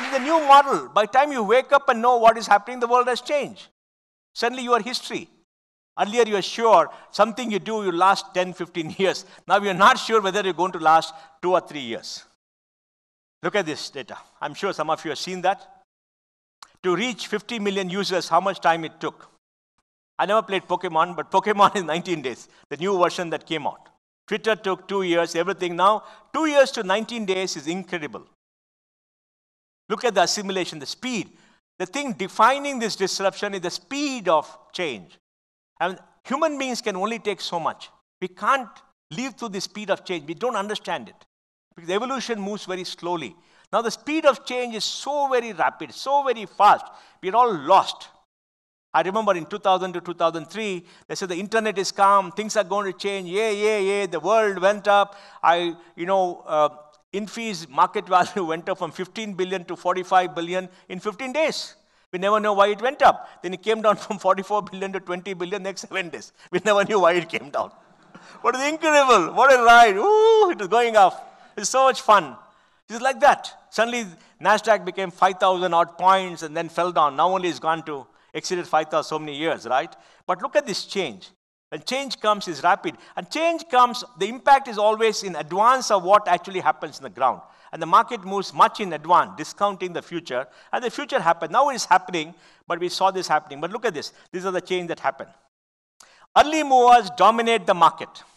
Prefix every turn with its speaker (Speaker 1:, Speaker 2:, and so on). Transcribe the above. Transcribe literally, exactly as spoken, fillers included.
Speaker 1: And in the new model, by the time you wake up and know what is happening, the world has changed. Suddenly you are history. Earlier you are sure something you do, you last ten, fifteen years. Now you are not sure whether you're going to last two or three years. Look at this data. I'm sure some of you have seen that. To reach fifty million users, how much time it took? I never played Pokemon, but Pokemon is nineteen days, the new version that came out. Twitter took two years, everything. Now, two years to nineteen days is incredible. Look at the assimilation, the speed. The thing defining this disruption is the speed of change. And human beings can only take so much. We can't live through the speed of change. We don't understand it. Because evolution moves very slowly. Now the speed of change is so very rapid, so very fast. We're all lost. I remember in two thousand to two thousand three, they said the internet is calm, things are going to change, yeah, yeah, yeah, the world went up. I, you know, uh, Infi's market value went up from fifteen billion to forty-five billion in fifteen days. We never know why it went up. Then it came down from forty-four billion to twenty billion next seven days. We never knew why it came down. What is incredible? What a ride. Ooh, it is going up. It's so much fun. It's like that. Suddenly, NASDAQ became five thousand odd points and then fell down. Now only it's gone to, exceeded five thousand so many years, right? But look at this change. When change comes, it's rapid. And change comes, the impact is always in advance of what actually happens in the ground. And the market moves much in advance, discounting the future. And the future happened. Now it is happening, but we saw this happening. But look at this. These are the change that happened. Early movers dominate the market.